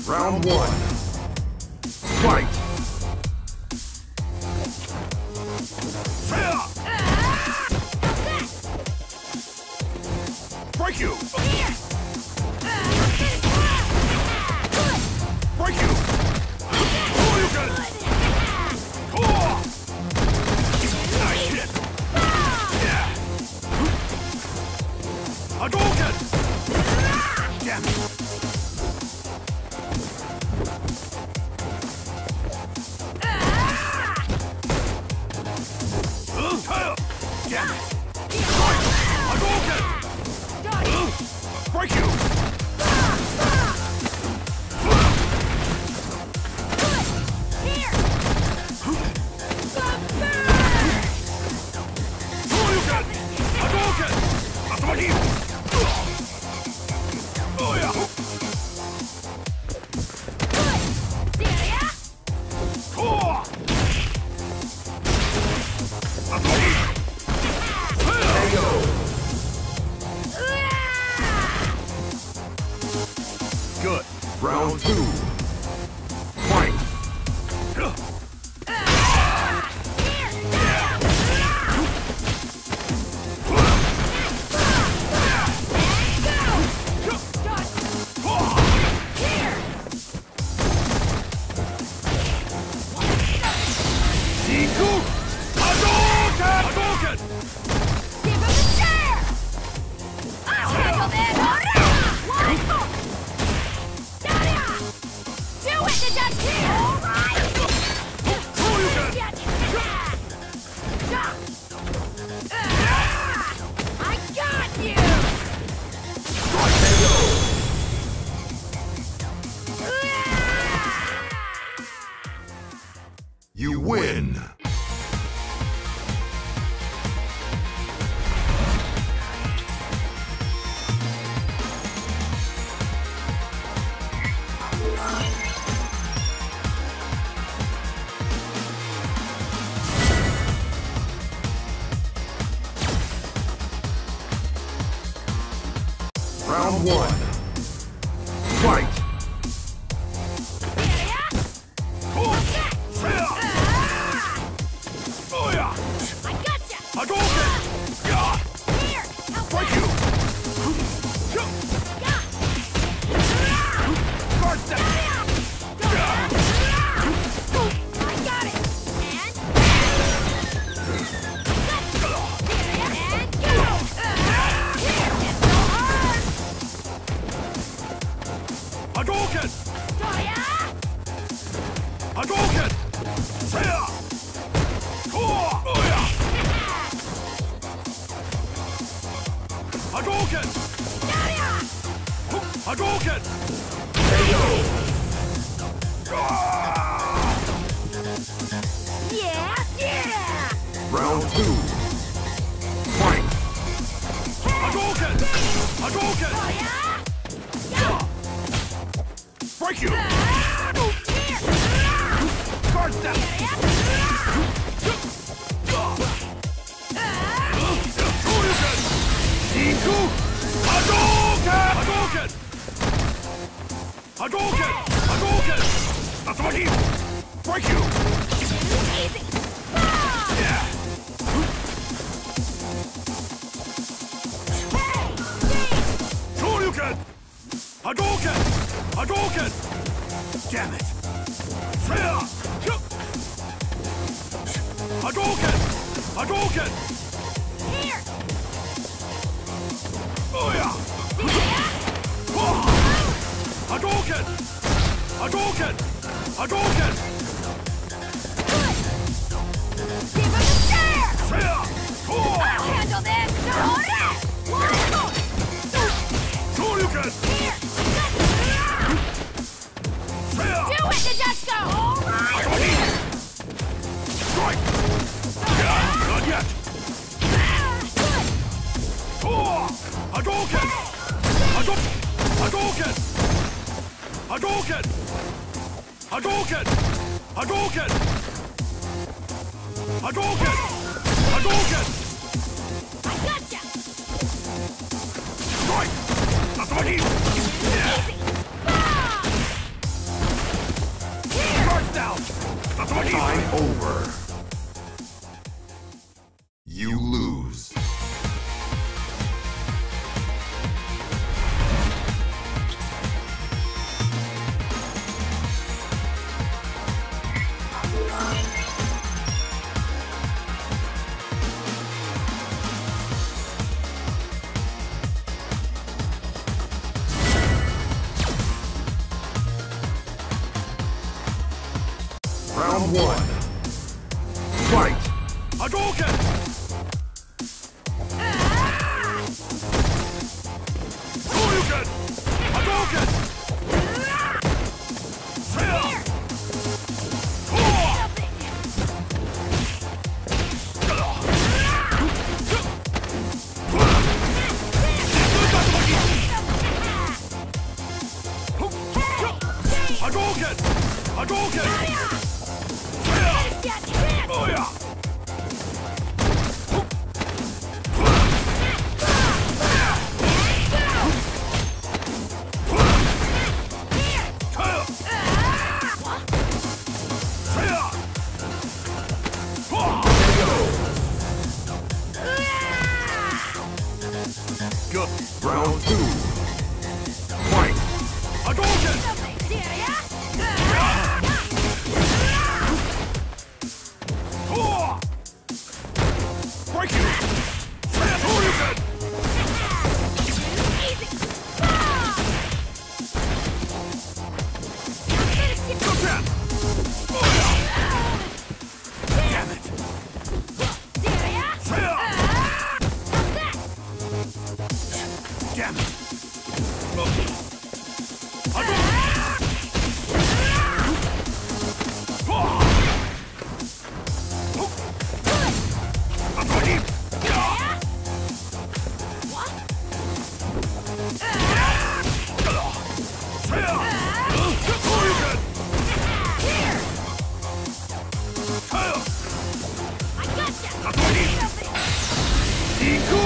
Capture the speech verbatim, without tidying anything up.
Round one. Fight! Break you! Here! Break you! Oh, you got it! Oh! Nice hit! Yeah! Hadouken! Damn it! Damn it! Hadouken! Break you! Here! Hadouken! Hadouken! Atsumahi! Oh yeah! Oh! Atsumahi! Good. Round two. Fight! Iku! Hadouken! Hadouken! Give him a chair! I'll handle this! One! Got do it, the Dutch here! All right! I got you! You win! Round one. Fight! Oh yeah! I gotcha! Hadouken! Yeah! Here! Help Break me. you! Yeah. Guard step! I got it! And... And go! Here! It's so hard! Hadouken! Toya! Hadouken! Yeah! Oh yeah! Hadouken! Hadouken! Yeah! Yeah! Round two. Fight! Hadouken! Hadouken! Toya! Break you! Here! Guard step! Iku! Hadouken! Hadouken! Hadouken! Hadouken! Atsumahi! Break you! Easy! Yeah! Hey! Dave! Shoryuken! Hadouken! Hadouken! Damn it! Yeah! Hadouken! Hadouken! Here! Oh yeah! Oh! Hadouken! Hadouken! Hadouken! Give him a chair! Yeah! Oh! I'll handle this! Alright! One more! Shoryuken! Here! Yeah! Do it, the Dutchko! Alright! Strike! Yeah! Not yet! Oh! Hadouken! Hadouken! Hadouken! Hadouken! Hadouken! Hadouken! Hadouken! Hadouken! I gotcha! Strike! Atsumahi! Yeah! Ah! over. You lose. Round one. Fight! Hadouken! Shoryuken! Hadouken! Sail! Hadouken! Hadouken! Oh yeah! Good. Round two. Fight! Hadouken! Break you! Shoryuken! Good man! Oh yeah! Damn it! Damn it! Equal!